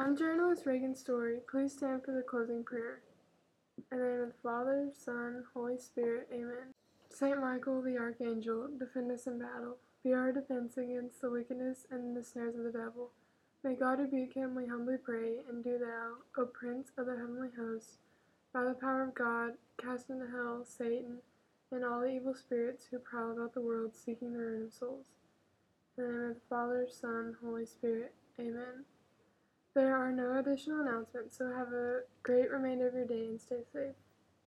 I'm journalist Reagan Story. Please stand for the closing prayer. In the name of the Father, Son, Holy Spirit, Amen. Saint Michael the Archangel, defend us in battle. Be our defense against the wickedness and the snares of the devil. May God rebuke him, we humbly pray, and do thou, O Prince of the heavenly hosts, by the power of God, cast into hell Satan and all the evil spirits who prowl about the world seeking the ruin of souls. In the name of the Father, Son, Holy Spirit, Amen. There are no additional announcements, so have a great remainder of your day and stay safe.